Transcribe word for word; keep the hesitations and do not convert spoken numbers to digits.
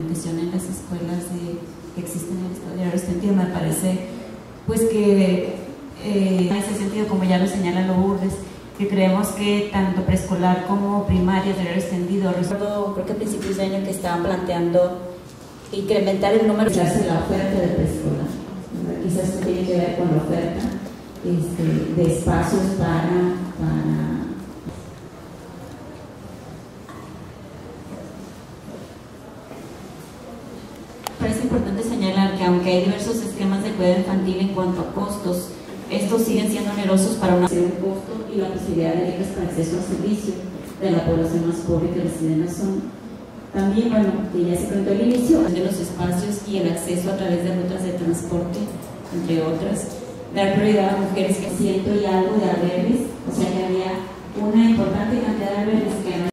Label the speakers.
Speaker 1: en las escuelas de, que existen en el estado de horario extendido, me parece pues que eh, en ese sentido, como ya lo señala Lourdes, que creemos que tanto preescolar como primaria de horario extendido, recuerdo creo que a principios de año que estaban planteando incrementar el número de la oferta de preescolar, quizás esto tiene que ver con la oferta este, de espacios para, para parece importante señalar que aunque hay diversos esquemas de cuidado infantil en cuanto a costos, estos siguen siendo onerosos para una un costo y la posibilidad de becas para acceso al servicio de la población más pobre que reside en la zona. También, bueno, que ya se comentó al inicio, de los espacios y el acceso a través de rutas de transporte, entre otras, dar prioridad a mujeres que ciento y algo de albergues, o sea que había una importante cantidad de albergues que